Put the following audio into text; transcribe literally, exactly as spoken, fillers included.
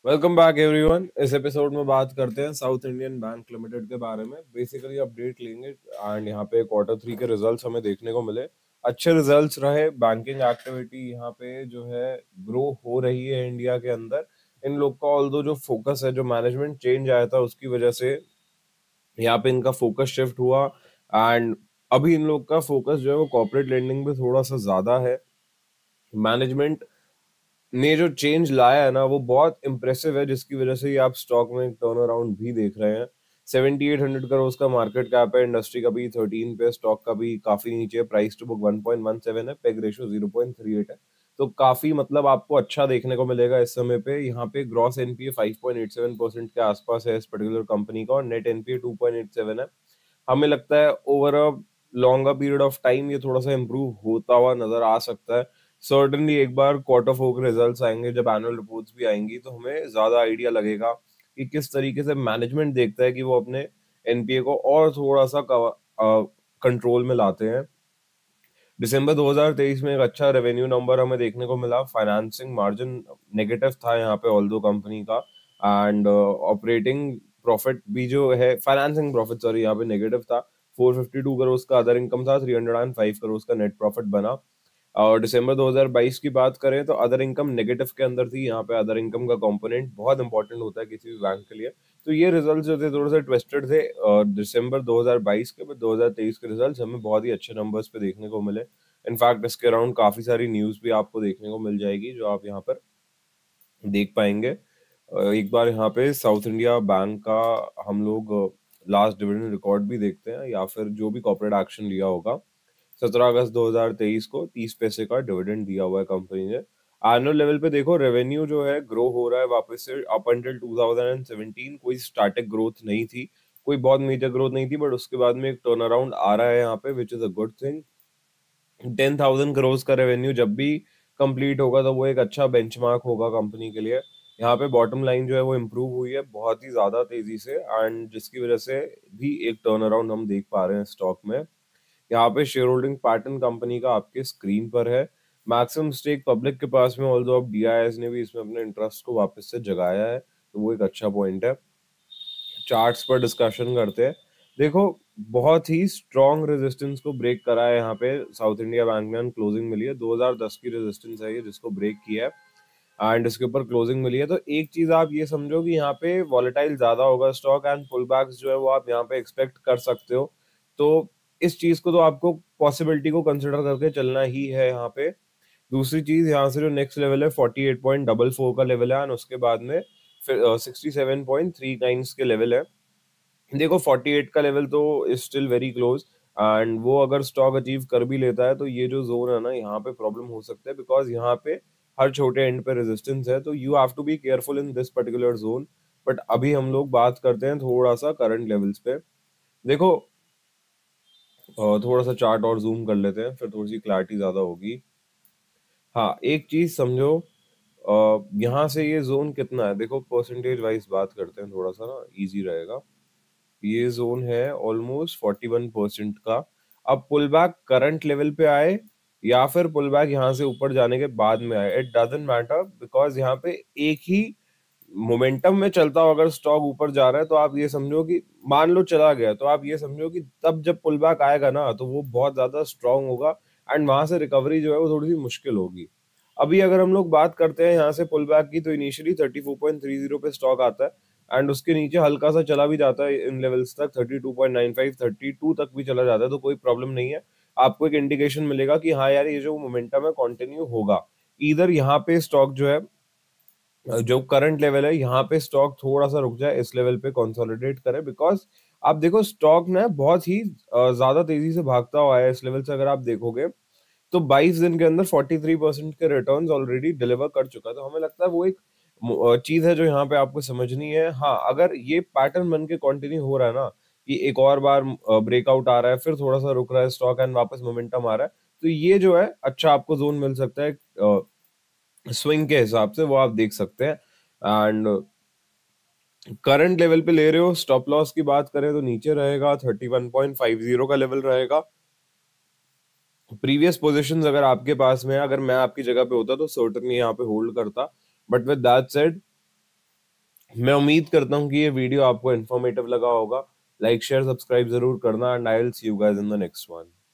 Welcome back everyone. इस episode में बात करते हैं साउथ इंडियन बैंक लिमिटेड के बारे में। बेसिकली अपडेट लेंगे एंड यहाँ पे क्वार्टर थ्री के रिजल्ट्स हमें देखने को मिले। अच्छे रिजल्ट्स रहे। बैंकिंग एक्टिविटी यहाँ पे जो है ग्रो हो रही है इंडिया के अंदर। इन लोग का ऑल्दो जो फोकस है, जो मैनेजमेंट चेंज आया था उसकी वजह से यहाँ पे इनका फोकस शिफ्ट हुआ। एंड अभी इन लोग का फोकस जो है वो कॉर्पोरेट लेंडिंग पे थोड़ा सा ज्यादा है। मैनेजमेंट ने जो चेंज लाया है ना वो बहुत इंप्रेसिव है, जिसकी वजह से ये आप स्टॉक में टर्न अराउंड भी देख रहे हैं। सेवेंटी एट हंड्रेड करोड़ का मार्केट कैप है, इंडस्ट्री का भी थर्टीन पे, स्टॉक का भी काफी नीचे है, price to book one point one seven है, PEG ratio zero point three eight है। तो काफी मतलब आपको अच्छा देखने को मिलेगा इस समय पे। यहाँ पे gross NPA five point eight seven percent के आसपास है इस पर्टिकुलर कंपनी का, और net NPA two point eight seven है। हमें लगता है over a longer period of time ये थोड़ा सा इम्प्रूव होता हुआ नजर आ सकता है। सर्टनली एक बार क्वार्टर फोर के रिजल्ट्स आएंगे, जब एनुअल रिपोर्ट्स भी आएंगी, तो हमें ज्यादा आइडिया लगेगा कि किस तरीके से मैनेजमेंट देखता है कि वो अपने एनपीए को और थोड़ा सा कंट्रोल में लाते हैं। दिसंबर दो हज़ार तेईस में एक अच्छा रेवेन्यू नंबर हमें देखने को मिला। फाइनेंसिंग मार्जिन नेगेटिव था यहाँ पे ऑल्दो कंपनी का, एंड ऑपरेटिंग प्रॉफिट भी जो है, फाइनेंसिंग प्रॉफिट सॉरी, यहाँ पे नेगेटिव था। फोर फिफ्टी टू करोड़ का अदर इनकम था, थ्री हंड्रेड फाइव करोड़ का नेट प्रॉफिट बना। और दिसंबर दो हज़ार बाईस की बात करें तो अदर इनकम नेगेटिव के अंदर थी। यहाँ पे अदर इनकम का कंपोनेंट बहुत इंपॉर्टेंट होता है किसी भी बैंक के लिए। तो ये रिजल्ट्स जो थे थोड़े से ट्विस्टेड थे दिसंबर दो हज़ार बाईस के, बट दो हज़ार तेईस के रिजल्ट्स हमें बहुत ही अच्छे नंबर्स पे देखने को मिले। इनफैक्ट इसके अराउंड काफी सारी न्यूज भी आपको देखने को मिल जाएगी जो आप यहाँ पर देख पाएंगे। अ, एक बार यहाँ पे साउथ इंडिया बैंक का हम लोग लास्ट डिविडेंड रिकॉर्ड भी देखते हैं, या फिर जो भी कॉर्पोरेट एक्शन लिया होगा। सत्रह अगस्त दो हज़ार तेईस को तीस पैसे का डिविडेंड दिया हुआ है कंपनी ने। एनुअल लेवल पे देखो, रेवेन्यू जो है ग्रो हो रहा है वापस से। Up until two thousand seventeen कोई स्टैटिक ग्रोथ नहीं थी, कोई बहुत मेजर ग्रोथ नहीं थी, बट उसके बाद में एक टर्न अराउंड आ रहा है यहाँ पे, which is a good thing. Ten thousand crore का रेवेन्यू जब भी कंप्लीट होगा तो वो एक अच्छा बेंचमार्क होगा कंपनी के लिए। यहाँ पे बॉटम लाइन जो है वो इम्प्रूव हुई है बहुत ही ज्यादा तेजी से, एंड जिसकी वजह से भी एक टर्न अराउंड हम देख पा रहे हैं स्टॉक में। यहाँ पे शेयर होल्डिंग पैटर्न कंपनी का आपके स्क्रीन पर है। मैक्सिमम स्टेक पब्लिक के पास में, ऑल्दो अब डीआईएस ने भी इसमें अपने इंटरेस्ट को वापस से जगाया है, तो वो एक अच्छा पॉइंट है। चार्ट्स पर डिस्कशन करते हैं। देखो, बहुत ही स्ट्रॉन्ग रेजिस्टेंस को ब्रेक करा है यहाँ पे साउथ इंडिया बैंक ने। क्लोजिंग मिली है दो हज़ार दस की रेजिस्टेंस है ये, जिसको ब्रेक किया है एंड इसके ऊपर क्लोजिंग मिली है। तो एक चीज आप ये समझो कि यहाँ पे वॉलेटाइल ज्यादा होगा स्टॉक, एंड पुल बैक्स जो है वो आप यहाँ पे एक्सपेक्ट कर सकते हो। तो इस चीज को तो आपको पॉसिबिलिटी को कंसिडर करके चलना ही है यहाँ पे। दूसरी चीज, यहाँ से जो नेक्स्ट लेवल है forty eight point double four का लेवल है, एंड उसके बाद में फिर sixty seven point three nine के लेवल है। देखो, फोर्टी एट का लेवल तो is still very close, and वो अगर स्टॉक अचीव कर भी लेता है तो ये जो जोन है ना, यहाँ पे प्रॉब्लम हो सकता है, बिकॉज यहाँ पे हर छोटे एंड पे रेजिस्टेंस है। तो you have to be careful in this particular zone. But अभी हम लोग बात करते हैं थोड़ा सा करंट लेवल्स पे। देखो, अ, थोड़ा सा चार्ट और जूम कर लेते हैं, फिर थोड़ी सी क्लैरिटी ज्यादा होगी। हाँ, एक चीज समझो, अ, यहाँ से ये जोन कितना है, देखो परसेंटेज वाइज बात करते हैं, थोड़ा सा ना इजी रहेगा। ये जोन है ऑलमोस्ट फोर्टी वन परसेंट का। अब पुल बैक करंट लेवल पे आए या फिर पुल बैक यहाँ से ऊपर जाने के बाद में आए, इट डजंट मैटर, बिकॉज यहाँ पे एक ही मोमेंटम में चलता हो अगर स्टॉक ऊपर जा रहा है, तो आप ये समझो कि मान लो चला गया, तो आप ये समझो कि तब जब पुल बैक आएगा ना तो वो बहुत ज्यादा स्ट्रांग होगा, एंड वहां से रिकवरी जो है वो थोड़ी सी मुश्किल होगी। अभी अगर हम लोग बात करते हैं यहाँ से पुल बैक की, तो initially thirty four point three zero पे स्टॉक आता है, एंड उसके नीचे हल्का सा चला भी जाता है इन लेवल्स तक, thirty two point nine five thirty two तक भी चला जाता है, तो कोई प्रॉब्लम नहीं है। आपको एक इंडिकेशन मिलेगा कि हाँ यार, ये जो मोमेंटम है कंटिन्यू होगा। इधर यहाँ पे स्टॉक जो है, जो करंट लेवल है यहाँ पे स्टॉक थोड़ा सा रुक जाए, इस लेवल पे कंसोलिडेट करे, बिकॉज आप देखो स्टॉक ना बहुत ही अ, ज्यादा तेजी से भागता हुआ है इस लेवल से। अगर आप देखोगे तो बाईस दिन के अंदर फोर्टी थ्री परसेंट के रिटर्न्स ऑलरेडी डिलीवर कर चुका है। तो हमें लगता है वो एक मो- चीज है जो यहाँ पे आपको समझनी है। हाँ, अगर ये पैटर्न बन के कंटिन्यू हो रहा है ना, कि एक और बार ब्रेकआउट आ रहा है, फिर थोड़ा सा रुक रहा है स्टॉक, एंड वापस मोमेंटम आ रहा है, तो ये जो है अच्छा आपको जोन मिल सकता है स्विंग के हिसाब से, वो आप देख सकते हैं। एंड करंट लेवल पे ले रहे हो, स्टॉप लॉस की बात करें तो नीचे रहेगा, thirty one point five zero का लेवल रहेगा। प्रीवियस पोजीशंस अगर आपके पास में है, अगर मैं आपकी जगह पे होता तो सर्टेनली यहाँ पे होल्ड करता। बट विद दैट सेड, मैं उम्मीद करता हूँ कि ये वीडियो आपको इन्फॉर्मेटिव लगा होगा। लाइक शेयर सब्सक्राइब जरूर करना and I will see you guys in the next one.